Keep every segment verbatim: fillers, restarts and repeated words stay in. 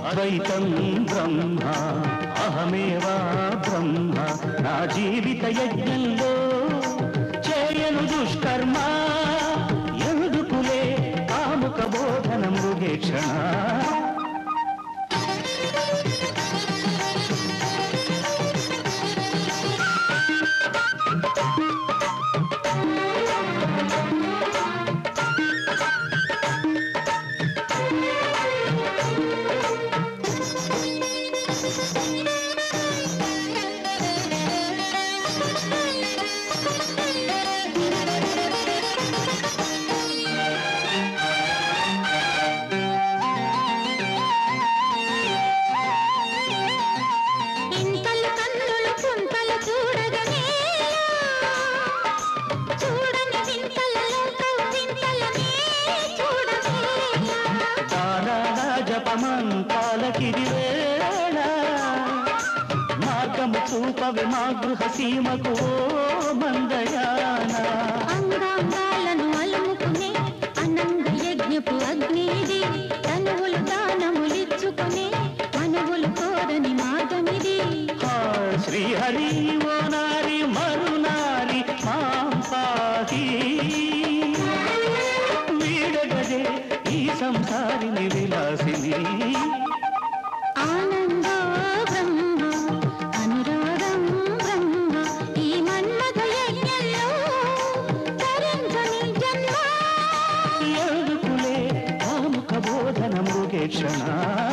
అద్వైతం బ్రహ్మ అహమేవా బ్రహ్మ నా జీవిత యజ్ఞంలో చేయను దుష్కర్మ ఎందుకులే కాముక బోధన మృగేక్షణ మార్గము చూపవి మా గృహ సీమకు మందయాన అంగాంగాలను అలుముకునే అనంగ యజ్ఞపు అగ్నిది తనువులు దానములిచ్చుకునే మనవులు కోరని మార్గమిది శ్రీహరి ఓ నారి మరునారి మాం పాహి వీడగదే ఈ సంసారిని విలాసిని ఆనందో బ్రహ్మ అనురాగం బ్రహ్మ ఈ మన్మథ యజ్ఞంలో తరించని జన్మ ఎందుకులే కాముక బోధన మృగేక్షణ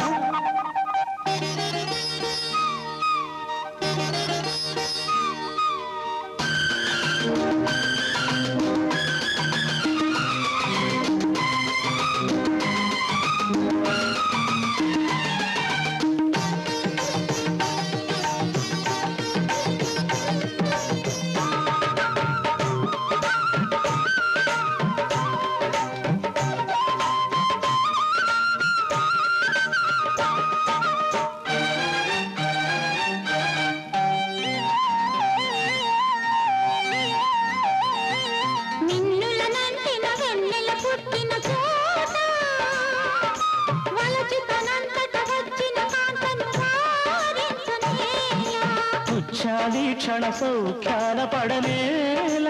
క్షణ సౌఖ్యాల పడనేలా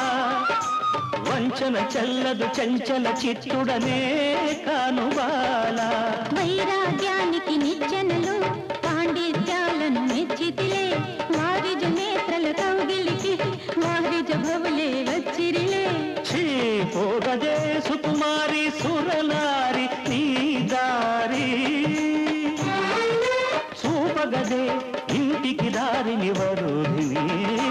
వంచన చల్లదు చంచల చిత్తుడనే కానుబాల వైరాగ్యానికి నిచ్చెనలు పాండిత్యాలను మెచ్చితిలే వారిజ నేత్రల కౌగిలికి వారిజ భవులే వచ్చిరిలే ఛీ పోగదే సుకుమారి సురనారి నీ దారి చూపగదే ఇంటికి దారిని వరుధిని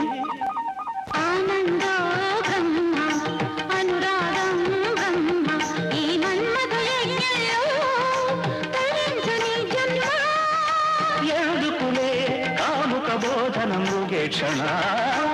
ఆనందో బ్రహ్మ అనురాగం బ్రహ్మ ఈ మన్మథ యజ్ఞంలో తరించని జన్మ ఎందుకులే కాముక బోధన మృగేక్షణ